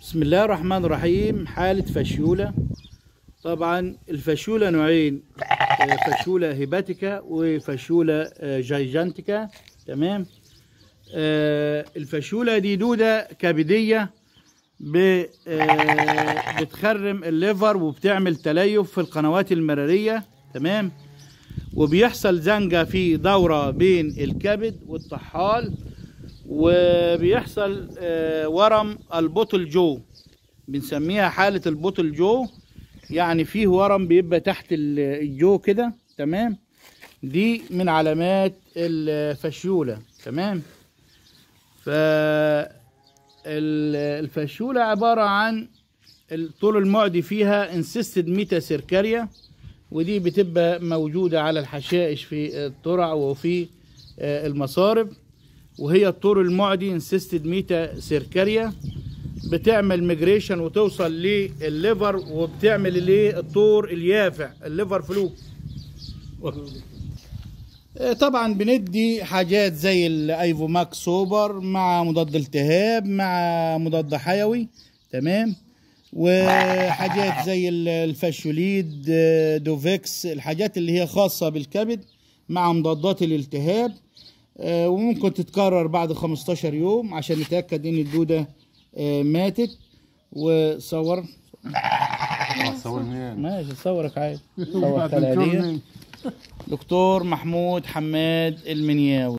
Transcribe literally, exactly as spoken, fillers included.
بسم الله الرحمن الرحيم. حالة فشيولة. طبعا الفشيولة نوعين، فشيولة هيباتيكا وفشيولة جايجانتيكا. تمام. الفشيولة دي دودة كبدية بتخرم الليفر وبتعمل تليف في القنوات المرارية. تمام. وبيحصل زنجة في دورة بين الكبد والطحال، وبيحصل ورم البطل جو، بنسميها حالة البطل جو، يعني فيه ورم بيبقى تحت الجو كده. تمام. دي من علامات الفشيولة. تمام. فالفشيولة عبارة عن الطول المعدي فيها انسيستد ميتا سيركاريا، ودي بتبقى موجودة على الحشائش في الترع وفي المصارب، وهي الطور المعدي انسيستد ميتا سيركاريا بتعمل ميجريشن وتوصل للليفر، وبتعمل الايه الطور اليافع الليفر فلو. طبعا بندي حاجات زي الايفوماك سوبر مع مضاد التهاب مع مضاد حيوي. تمام. وحاجات زي الفاشوليد، دوفيكس، الحاجات اللي هي خاصة بالكبد مع مضادات الالتهاب. وممكن تتكرر بعد خمستاشر يوم عشان نتأكد ان الدودة ماتت. وصور صور مين؟ ماشي، صورك عادي. صور خلالية. دكتور محمود حماد المنياوي.